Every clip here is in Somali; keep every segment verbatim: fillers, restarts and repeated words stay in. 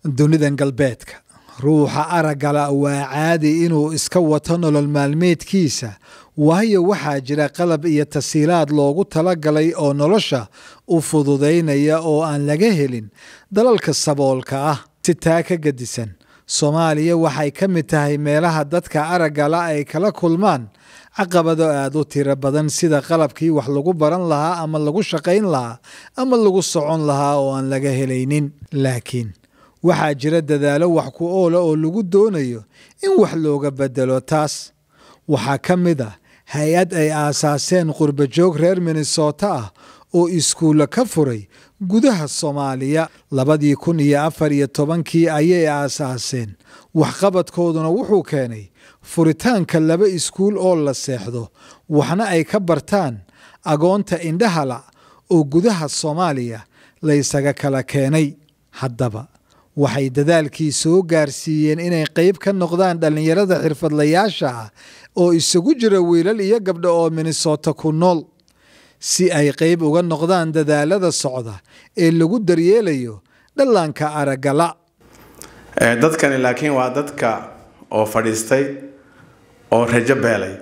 dunidan galbeedka ruuxa aragala waa caadi inuu iska wato nolol maalmeedkiisa waayo waxaa jira qalab iyo tasiilaad loogu talagalay oo nolosha u fududaynaya oo aan laga helin dalalka saboolka ah si taa ka gadisan Soomaaliya waxay ka mid tahay meelaha dadka aragala ay kala kulmaan caqabado aad u tiro badan sida qalabkii wax lagu baran lahaa ama lagu shaqayn lahaa ama lagu socon lahaa oo aan laga helaynin laakiin waxaa jira dadaalo wax ku ool oo lagu doonayo in wax looga bedelo taas waxaa ka mid ah hay'ad ay aasaaseen qurba joog reer Minnesota ah oo iskuul ka furay gudaha Soomaaliya labadii kun iyo afar iyo tobankii ayay aasaaseen waxqabadkooduna wuxuu keenay furitaanka laba iskuul oo la seexdo waxna ay ka bartaan agoonta indhahala oo gudaha Soomaaliya la isaga kala keenay haddaba waxay dadaalkii soo gaarsiiyeen inay qayb ka noqdaan dhalinyarada xirfadlayaasha ah oo isugu jira wiilal iyo gabdho oo Minnesota ku nool si ay qayb uga noqdaan dadaalada socda ee lagu daryeelayo dhallaanka aragala ee dadkani laakiin waa dadka oo fadhiistay oo rajo beelay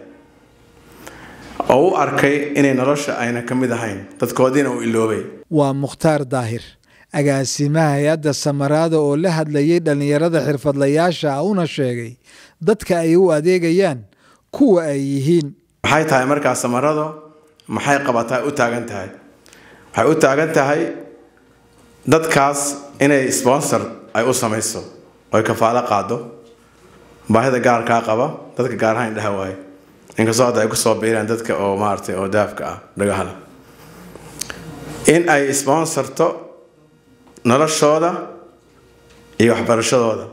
oo u arkay inay nolosha ayna ka mid ahayn dadkoodina uu iloobay waa Mukhtaar Daahir agaasimaha hay'adda Samarada oo la hadlayay dhalinyarada xirfadlayaasha una sheegay dadka ay u adeegayaan kuwa ay yihiin maxay tahay markaa Samarado maxay qabataa u taagan tahay waxay u taagan tahay dadkaas inay sponsor ay u samayso oo ay kafaalo qaado baahida gaarka qaba dadka gaar ahaan indhaha waay inkastoo ay ku soo biiraan dadka oo maartay oo daafka ah dhagahala in ay sponsorto noloshooda iyo waxbarashadooda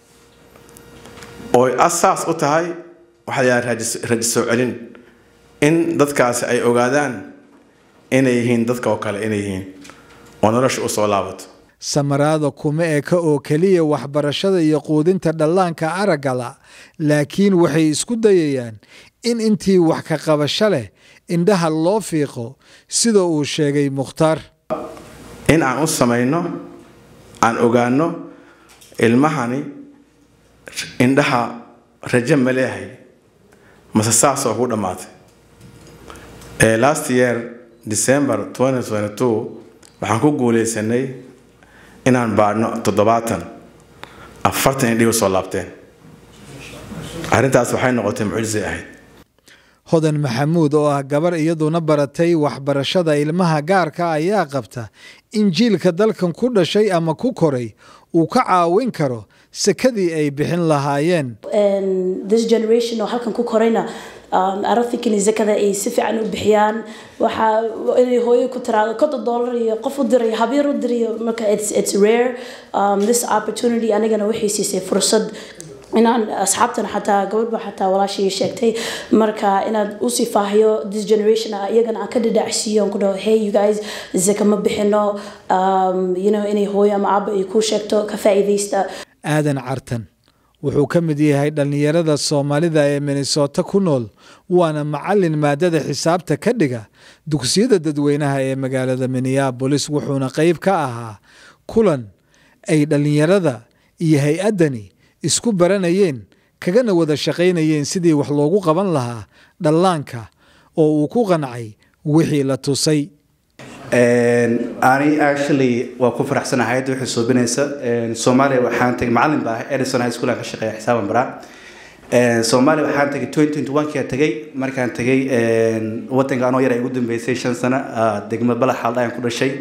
oo asaas u tahay waxa la rajiso celin in dadkaasi ay ogaadaan inay yihiin dadka oo kale inay yihiin oo nolosha u soo laabato Samarada kuma eka oo kaliya waxbarashada iyo quudinta dhallaanka aragala laakiin waxay isku dayayaan in intii wax ka qabasho leh indhaha loo fiiqo sida uu sheegay Mukhtaar in aan u samayno aan ogaano ilmahani indhaha rajo ma leeyahay mase saas oo ku dhamaatay ee last year December twenty twenty-two waxaan ku guuleysanay inaan baadhno toddobaatan afartan indhiyo soo laabteen arrintaas waxay noqotay mucjiso ahayd Hodan Maxamuud oo ah gabar iyaduna baratay waxbarashada ilmaha gaarka ayaa qabta in jiilka dalkan ku dhashay ama ku koray uu ka caawin karo sakadii ay bixin lahaayeen and this generation oo halkan ku korayna um I don't think in zakada ay si fiican u bixiyaan waxa inay hooyo ku tiraado konton dollar iyo qof u diray habeer u diray marka it's it's rare um this opportunity anigana waxay siisay fursad inaan asxaabtan xataa gabadha xataa walaashii sheegtay marka inaad u sifaahiyo this generation iyagana aan ka dhadhacsiyo ku dhaw hey you guys zaka ma bixino um you know inay hooyo ama aaba ay ku sheegto ka faa'iideysta aadan cartan wuxuu ka mid yahay dhalinyarada Soomaalida ee Minnesota ku nool waana macallin maadada xisaabta ka dhiga dugsiyada dadweynaha ee magaalada Minneapolis wuxuuna qayb ka ahaa kulan ay dhalinyarada iyo hay'adani isku baranayeen kagana wada shaqaynayeen sidii wax loogu qaban lahaa dhallaanka oo uu ku qancay wixii la tusay and ani actually waa ku faraxsanahay wixii soo binaysa Soomaaliya waxaan tagay macallin baa Edison High School ka shaqeeya xisaaban bara ee Soomaaliya waxaan tagay twenty twenty-one kii tagay markaan tagay ee wadanka anoo yar ay ugu dambeysay shan sano degmada Balaxal ayaan ku dhashay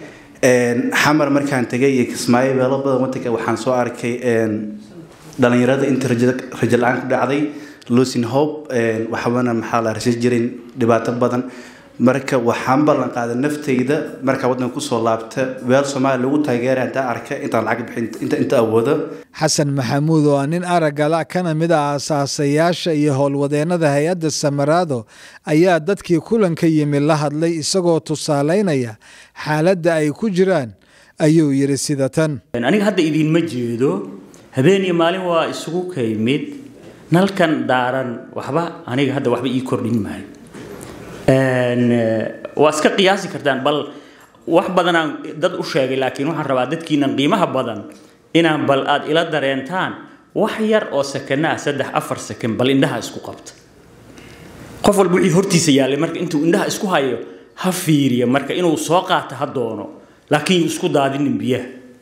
ee xamar markaan tagay Kismaayo meelo badan wadanka waxaan soo arkay ee dhalinyarada inta rajo la'aan ku dhacday losing hope ee waxaana maxaa la rajayn jirin dhibaato badan marka waxaan ballan qaaday naftayda marka wadanka ku soo laabta weel Soomaali lagu taageeray inta arka inta lacag bixin inta inta awoodo Xasan Maxamuud oo nin aragala kana mid ah asaasayaasha iyo howlwadeennada hay'adda Samarado ayaa dadkii kulanka yimid la hadlay isagoo tusaaleynaya xaaladda ay ku jiraan ayuu yiri sida tan aniga hadda idin ma jeedo habeen iyo maalin waa isugu kaymid nalkan daaran waxba aniga hadda waxba ii kordhin maayo een waa iska qiyaasi kartaan bal wax badan dad u sheegay laakiin waxaan rabaa dadkiina qiimaha badan inaan bal aad ila dareentaan wax yar oo sakana saddex afar sakan bal indhaha isku qabta qof walba wixii hortiisa yaalay marka intuu indhaha isku hayo ha fiiriyo marka inuu soo qaato ha doono laakiin isku daadinin biyaha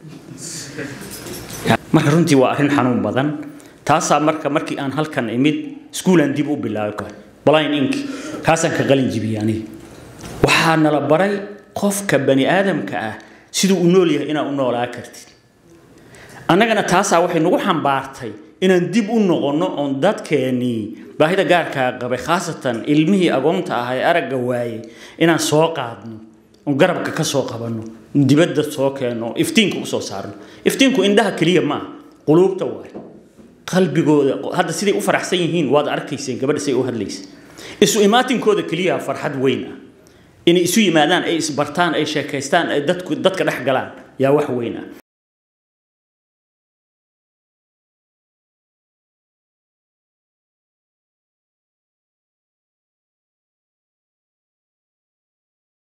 marka runtii waa arrin xanuun badan taasaa marka markii aan halkan imid iskuulan dib u bilaabay blind ink kaasaan ka qalin jibiyay aniga waxaa nala baray qofka bani aadamka ah siduu u nool yahay inaa u noolaa kartid annagana taasaa waxay nagu xambaartay inaan dib u noqono oon dadkeenii baahida gaarka qabay khaasatan ilmihii agoonta ah ee aragga waayay inaan soo qaadno oo garabka ka soo qabanno dibadda soo keeno iftiinku u soo saarno iftiinku indhaha kaliya ma quluubta waay qalbigooda hadda sidii u faraxsan yihiin waad arkayseen gabadha say u hadlaysa isu imaatinkooda kaliya farxad weyn ah in isu yimaadaan ay isbartaan ay sheekaystaan ay dadku dadka dhex galaan yaa wax weyn ah